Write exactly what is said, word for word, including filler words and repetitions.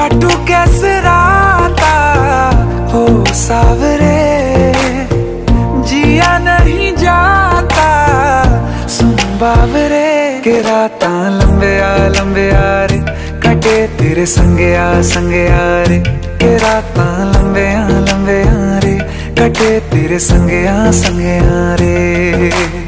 काटू कैसे राता हो सावरे, जिया नहीं जाता सुन बावरे। के राता लंबे आ लंबे आ रे, कटे तेरे संगे आ संगे आ रे। के राता लंबे आ लंबे आ रे, कटे तेरे संगे आ संगे आ रे।